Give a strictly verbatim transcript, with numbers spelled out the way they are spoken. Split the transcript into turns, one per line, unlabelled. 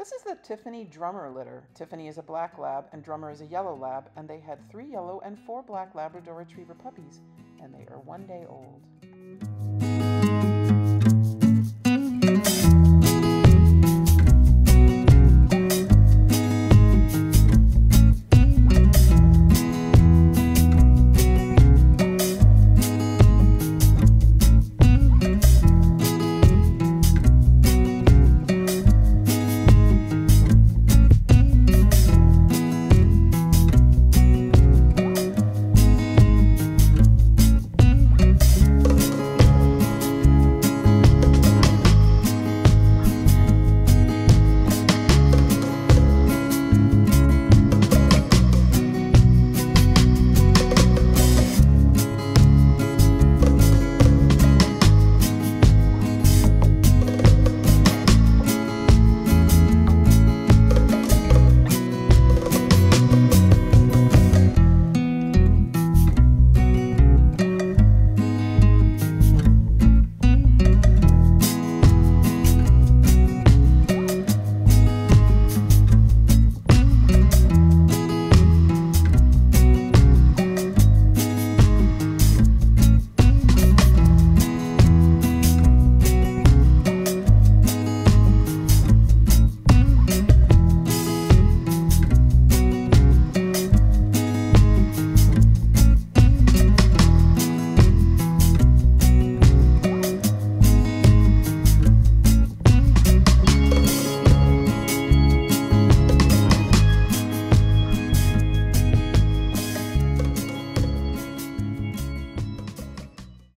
This is the Tiffany Drummer litter. Tiffany is a black lab and Drummer is a yellow lab, and they had three yellow and four black Labrador Retriever puppies, and they are one day old.